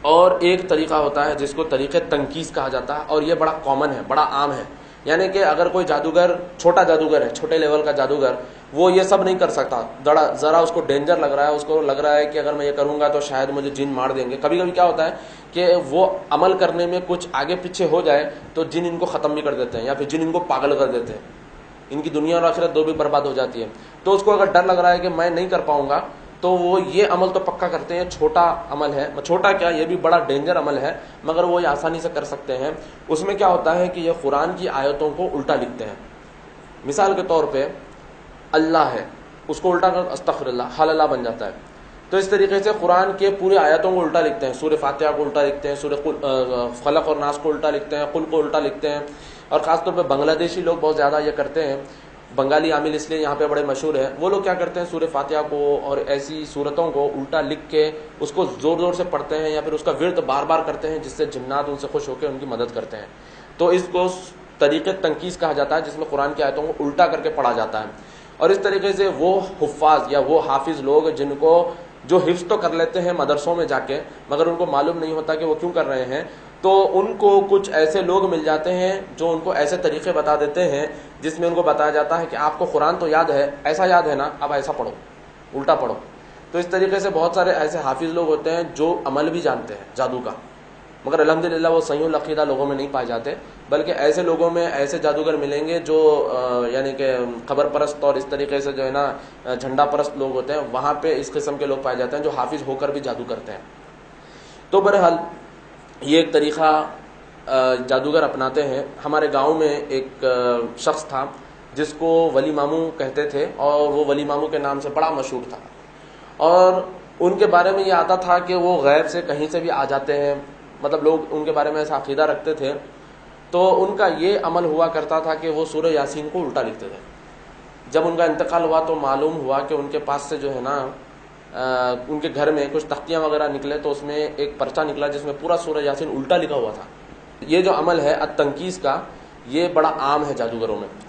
اور ایک طریقہ ہوتا ہے جس کو طریقہ تنکیس کہا جاتا ہے، اور یہ بڑا کامن ہے، بڑا عام ہے. یعنی کہ اگر کوئی جادوگر چھوٹا جادوگر ہے، چھوٹے لیول کا جادوگر، وہ یہ سب نہیں کر سکتا. ذرا اس کو ڈینجر لگ رہا ہے، اس کو لگ رہا ہے کہ اگر میں یہ کروں گا تو شاید مجھے جن مار دیں گے. کبھی کبھی کیا ہوتا ہے کہ وہ عمل کرنے میں کچھ آگے پیچھے ہو جائے تو جن ان کو ختم بھی کر دیتے ہیں، یا پھر جن ان کو پاگل کر دیتے ہیں، ان کی دنیا اور آخرت دو بھی برباد ہو جاتی ہے. تو اس کو اگر ڈر لگ رہا ہے کہ میں نہیں کر پاؤں گا تو وہ یہ عمل تو پکا کرتے ہیں. چھوٹا عمل ہے، چھوٹا کیا، یہ بھی بڑا ڈینجر عمل ہے، مگر وہ یہ آسانی سے کر سکتے ہیں. اس میں کیا ہوتا ہے کہ یہ قرآن کی آیتوں کو الٹا لکھتے ہیں. مثال کے طور پہ اللہ ہے، اس کو الٹا کر استغفر اللہ، حل اللہ بن جاتا ہے. تو اس طریقے سے قرآن کے پورے آیتوں کو الٹا لکھتے ہیں. سورہ فاتحہ کو الٹا لکھتے ہیں، سورہ فلق اور ناس کو الٹا لکھتے ہیں، قل کو الٹا لکھتے ہیں. اور خاص طور پہ بنگلہ دیشی لوگ بہت زیادہ یہ کرتے ہیں. بنگالی عامل اس لیے یہاں پہ بڑے مشہور ہیں. وہ لوگ کیا کرتے ہیں، سورہ فاتحہ کو اور ایسی صورتوں کو الٹا لکھ کے اس کو زور زور سے پڑھتے ہیں، یا پھر اس کا ورد بار بار کرتے ہیں، جس سے جنات ان سے خوش ہو کے ان کی مدد کرتے ہیں. تو اس کو طریقے تنکیس کہا جاتا ہے، جس میں قرآن کی آیتوں کو الٹا کر کے پڑھا جاتا ہے. اور اس طریقے سے وہ حفاظ یا وہ حافظ لوگ جن کو جو حفظ تو کر لیتے ہیں مدرسوں میں جا کے، مگر ان کو معلوم نہیں ہوتا کہ وہ کیوں کر رہے ہیں، تو ان کو کچھ ایسے لوگ مل جاتے ہیں جو ان کو ایسے طریقے بتا دیتے ہیں جس میں ان کو بتایا جاتا ہے کہ آپ کو قرآن تو یاد ہے، ایسا یاد ہے نا، اب ایسا پڑھو، الٹا پڑھو. تو اس طریقے سے بہت سارے ایسے حافظ لوگ ہوتے ہیں جو عمل بھی جانتے ہیں جادو کا، مگر الحمدللہ وہ صحیح العقیدہ لوگوں میں نہیں پائے جاتے. بلکہ ایسے لوگوں میں ایسے جادوگر ملیں گے جو یعنی کہ خبر پرست اور اس طریقے سے جو ہے نا جھنڈا پرست لوگ ہوتے ہیں، وہاں پہ اس قسم کے لوگ پائے جاتے ہیں جو حافظ ہو کر بھی جادو کرتے ہیں. تو بہرحال یہ ایک طریقہ جادوگر اپناتے ہیں. ہمارے گاؤں میں ایک شخص تھا جس کو ولی ماموں کہتے تھے، اور وہ ولی ماموں کے نام سے بڑا مشہور تھا. اور ان کے بارے میں یہ آتا تھا کہ وہ غیب سے کہیں سے بھی آ جاتے ہیں، مطلب لوگ ان کے بارے میں ایسا عقیدہ رکھتے تھے. تو ان کا یہ عمل ہوا کرتا تھا کہ وہ سورہ یاسین کو الٹا لکھتے تھے. جب ان کا انتقال ہوا تو معلوم ہوا کہ ان کے پاس سے جو ہے نا ان کے گھر میں کچھ تختیاں وغیرہ نکلے، تو اس میں ایک پرچہ نکلا جس میں پورا سورہ یاسین الٹا لکھا ہوا تھا. یہ جو عمل ہے التنکیس کا، یہ بڑا عام ہے جادوگروں میں.